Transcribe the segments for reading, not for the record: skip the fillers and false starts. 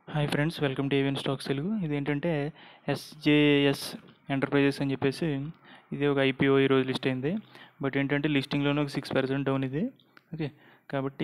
Hi friends, welcome to Avian stocks తెలుగు. ఇదేంటంటే SJS enterprises అని చెప్పేసి ఇది ఒక ఐపీఓ ఈరోజు లిస్ట్ అయింది. బట్ ఏంటంటే లిస్టింగ్లోనే ఒక 6% డౌన్ ఇది. ఓకే, కాబట్టి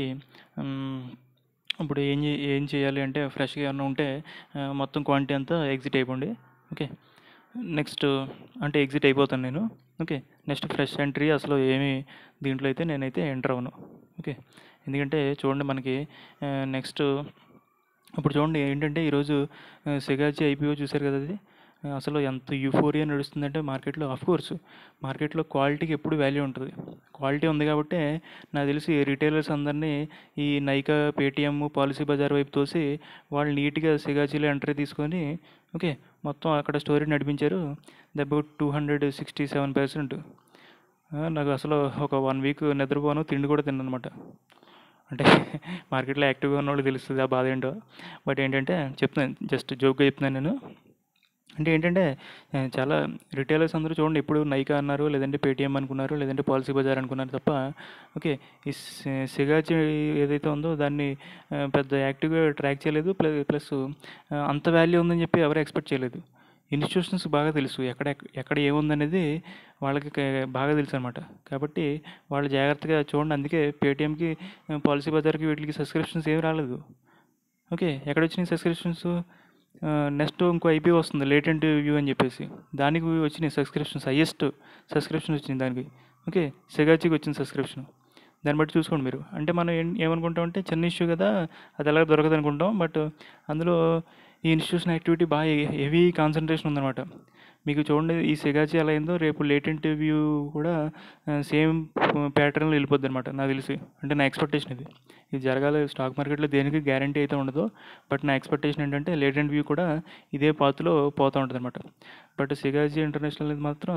ఇప్పుడు ఏం చేయాలి అంటే ఫ్రెష్గా ఏమన్నా ఉంటే మొత్తం క్వాంటిటీ అంతా ఎగ్జిట్ అయిపోండి. ఓకే, నెక్స్ట్ అంటే ఎగ్జిట్ అయిపోతాను నేను. ఓకే, నెక్స్ట్ ఫ్రెష్ ఎంట్రీ అసలు ఏమి దీంట్లో అయితే నేనైతే ఎంటర్ అవ్వను. ఓకే, ఎందుకంటే చూడండి మనకి నెక్స్ట్ ఇప్పుడు చూడండి ఏంటంటే ఈరోజు సెగాచి ఐపీఓ చూశారు కదా. అది అసలు ఎంత యూఫోరియా నడుస్తుందంటే మార్కెట్లో. కోర్స్ మార్కెట్లో క్వాలిటీకి ఎప్పుడు వాల్యూ ఉంటుంది. క్వాలిటీ ఉంది కాబట్టి నాకు తెలిసి రిటైలర్స్ అందరినీ ఈ నైకా, పేటిఎం, పాలసీ బజార్ వైపు తోసి వాళ్ళు నీట్గా సెగాచీలో ఎంట్రీ తీసుకొని ఓకే మొత్తం అక్కడ స్టోరీ నడిపించారు. అబౌట్ 267%. నాకు అసలు ఒక 1 వీక్ నిద్రపోను, తిండి కూడా తిన్ననమాట. అంటే మార్కెట్లో యాక్టివ్గా ఉన్న వాళ్ళకి తెలుస్తుంది ఆ బాధ ఏంటో. బట్ ఏంటంటే చెప్తున్నాను, జస్ట్ జోక్గా చెప్తున్నాను నేను. అంటే ఏంటంటే చాలా రిటైలర్స్ అందరూ చూడండి ఎప్పుడు నైకా అన్నారు, లేదంటే పేటిఎం అనుకున్నారు, లేదంటే పాలసీ బజార్ అనుకున్నారు తప్ప ఓకే ఈ సెగాచి ఏదైతే ఉందో దాన్ని పెద్ద యాక్టివ్గా ట్రాక్ చేయలేదు. ప్లస్ అంత వాల్యూ ఉందని చెప్పి ఎవరు ఎక్స్పెక్ట్ చేయలేదు. ఇన్స్టిట్యూషన్స్ బాగా తెలుసు ఎక్కడ ఎక్కడ ఏముందనేది వాళ్ళకి బాగా తెలుసు అనమాట. కాబట్టి వాళ్ళు జాగ్రత్తగా చూడండి. అందుకే పేటిఎంకి, పాలసీ బజార్కి వీటికి సబ్స్క్రిప్షన్స్ ఏమి రాలేదు. ఓకే, ఎక్కడ వచ్చినాయి సబ్స్క్రిప్షన్స్? నెక్స్ట్ ఇంకో ఐపీ వస్తుంది లేటెంట్ వ్యూ అని చెప్పేసి, దానికి వచ్చినాయి సబ్స్క్రిప్షన్స్. హయ్యెస్ట్ సబ్స్క్రిప్షన్ వచ్చింది దానికి. ఓకే, సెగాచికి వచ్చింది సబ్స్క్రిప్షన్. దాన్ని బట్టి చూసుకోండి మీరు. అంటే మనం ఏమనుకుంటామంటే చిన్న ఇష్యూ కదా, అది ఎలాగ దొరకదు అనుకుంటాం. బట్ అందులో ఈ ఇన్స్టిట్యూషన్ యాక్టివిటీ బాగా హెవీ కాన్సన్ట్రేషన్ ఉందన్నమాట. మీకు చూడండి ఈ సెగాచి ఎలా అయిందో రేపు లేటెంట్ వ్యూ కూడా సేమ్ ప్యాటర్న్లో వెళ్ళిపోద్ది అనమాట నాకు తెలిసి. అంటే నా ఎక్స్పెక్టేషన్ ఇది జరగాలి. స్టాక్ మార్కెట్లో దేనికి గ్యారంటీ అయితే ఉండదు. బట్ నా ఎక్స్పెక్టేషన్ ఏంటంటే లేటెంట్ వ్యూ కూడా ఇదే పాత్లో పోతూ ఉంటుంది అనమాట. బట్ సెగాచి ఇంటర్నేషనల్ అనేది మాత్రం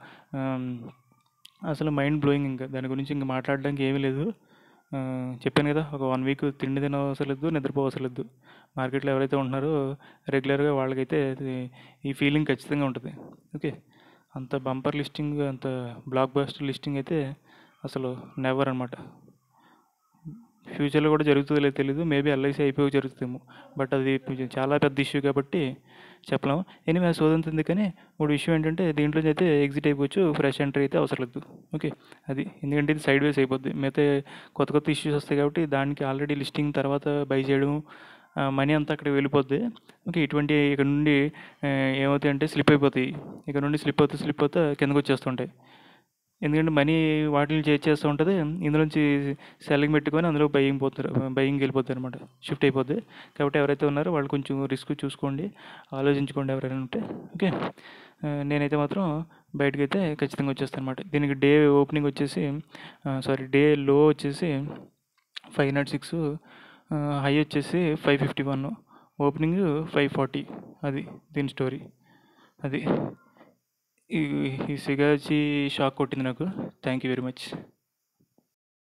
అసలు మైండ్ బ్లోయింగ్. ఇంకా దాని గురించి ఇంకా మాట్లాడడానికి ఏమీ లేదు. చెప్పాను కదా, ఒక 1 వీక్ తిండి తినవసలేదు, నిద్రపోవసలేదు. మార్కెట్లో ఎవరైతే ఉంటున్నారో రెగ్యులర్గా వాళ్ళకైతే ఈ ఫీలింగ్ ఖచ్చితంగా ఉంటుంది. ఓకే, అంత బంపర్ లిస్టింగ్, అంత బ్లాక్ బస్టర్ లిస్టింగ్ అయితే అసలు నెవర్ అనమాట. ఫ్యూచర్లో కూడా జరుగుతుందో లేదో తెలీదు. మేబీ ఎల్ఐసి అయిపోయి జరుగుతుందేమో. బట్ అది చాలా పెద్ద ఇష్యూ కాబట్టి చెప్పలేము. ఎనీవే సోదంత ఎందుకని ఇప్పుడు ఇష్యూ ఏంటంటే దీంట్లో అయితే ఎగ్జిట్ అయిపోవచ్చు, ఫ్రెష్ ఎంట్రీ అయితే అవసరం లేదు. ఓకే, అది ఎందుకంటే ఇది సైడ్ వేస్ అయిపోద్ది. మిగతా కొత్త ఇష్యూస్ వస్తాయి కాబట్టి దానికి ఆల్రెడీ లిస్టింగ్ తర్వాత బై చేయడం, మనీ అంతా అక్కడికి వెళ్ళిపోద్ది. ఓకే, ఇటువంటి ఇక్కడ నుండి ఏమవుతాయి అంటే స్లిప్ అయిపోతాయి. ఇక్కడ నుండి స్లిప్ అవుతా కిందకు వచ్చేస్తుంటాయి. ఎందుకంటే మనీ వాటిని చేస్తూ ఉంటుంది. ఇందులోంచి సెల్లింగ్ పెట్టుకొని అందులో బయింగ్ వెళ్ళిపోతారు అనమాట, షిఫ్ట్ అయిపోద్ది. కాబట్టి ఎవరైతే ఉన్నారో వాళ్ళు కొంచెం రిస్క్ చూసుకోండి, ఆలోచించుకోండి ఎవరైనా ఉంటే. ఓకే, నేనైతే మాత్రం బయటకైతే ఖచ్చితంగా వచ్చేస్తాను అనమాట. దీనికి డే ఓపెనింగ్ వచ్చేసి డే లో వచ్చేసి 506, హై వచ్చేసి 551, ఓపెనింగ్ 540. అది దీని స్టోరీ. అది ఈ సెగాచి షాక్ కొట్టింది నాకు. Thank you very much.